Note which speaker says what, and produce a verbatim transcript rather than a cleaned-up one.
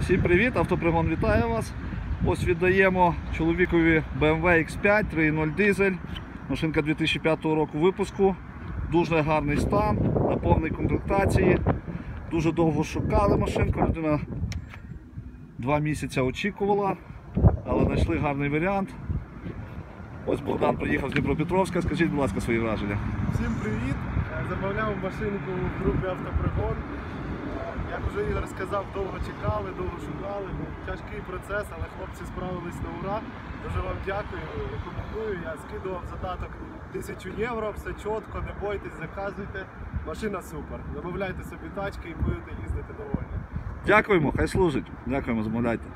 Speaker 1: Всім привіт, Автопригон вітає вас. Ось віддаємо чоловікові бе ем ве ікс п'ять три нуль дизель. Машинка дві тисячі п'ятого року випуску. Дуже гарний стан, на повній комплектації. Дуже довго шукали машинку, людина два місяці очікувала, але знайшли гарний варіант. Ось Богдан приїхав з Дніпропетровська. Скажіть, будь ласка, свої враження.
Speaker 2: Всім привіт! Замовляв машинку в групі Автопригон. Як вже Ігор сказав, довго чекали, довго шукали. Тяжкий процес, але хлопці справились на ура. Дуже вам дякую, рекомендую. Я скидував задаток тисячу євро, все чітко, не бойтесь, заказуйте. Машина супер. Замовляйте собі тачки і будете їздити довольні.
Speaker 1: Дякуємо, хай служить. Дякуємо, замовляйте.